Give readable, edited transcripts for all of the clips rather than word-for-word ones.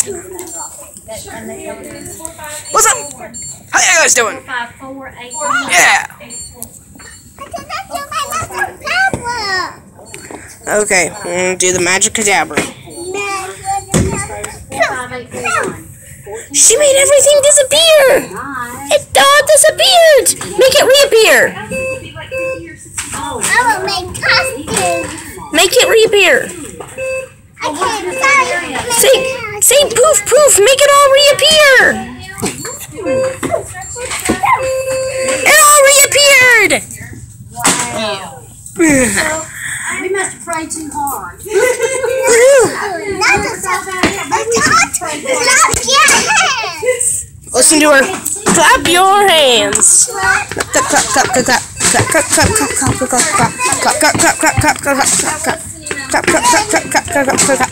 What's up? How you guys doing? Yeah. Okay, I'm gonna do the magic cadabra. She made everything disappear! It disappeared! Make it reappear! I will make costumes! Make it reappear! I can't Say poof poof! Make it all reappear! It all reappeared! Wow. We must have prayed too hard. Listen to her. Clap your hands. Clap, clap, clap, clap, clap, clap, clap, clap, clap, clap, clap, clap, clap, clap, clap, clap, clap, clap. Clap, clap, clap, clap, clap, clap, clap, clap,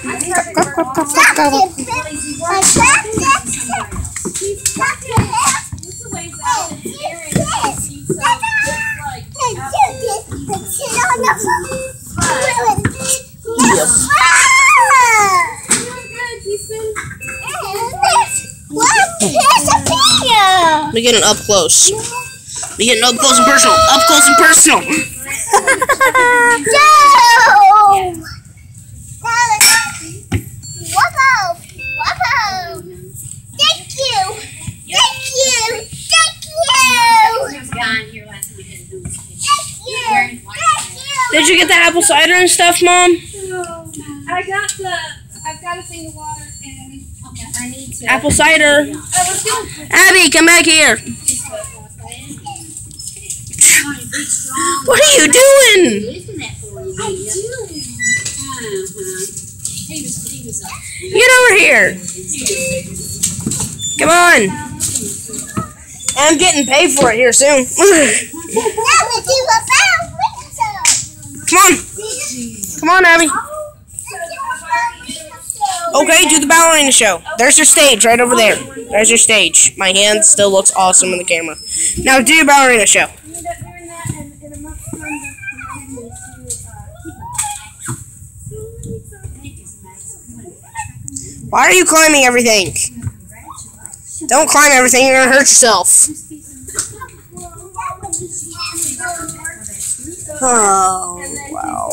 We getting up close. We getting up close and personal. Up close and personal. Thank you. Did you get the apple cider and stuff, Mom? I've got a thing of water and I need to. Apple cider. Let's go. Abby, come back here. What are you doing? Get over here. Come on. I'm getting paid for it here soon. Come on. Come on, Abby. Okay, do the ballerina show. There's your stage right over there. There's your stage. My hand still looks awesome in the camera. Now do your ballerina show. Why are you climbing everything? Don't climb everything, you're gonna hurt yourself. Oh, wow.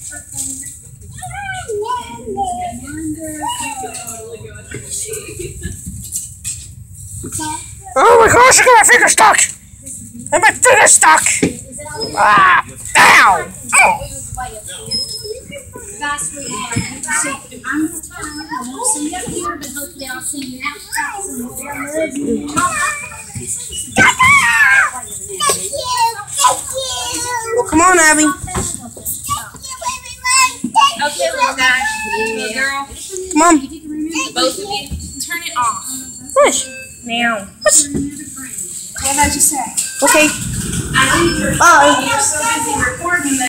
Oh my gosh, I got my finger stuck! And my finger stuck! Ah! Ow! Oh! Bye, sweetheart. I won't see you here, but hopefully I'll see you outside somewhere. Well, come on, Abby. Okay, little guy. Little girl. Come on. Both of you. Turn it off. Push. Now. Push. What did you say? Okay. I think you're Bye. so busy recording that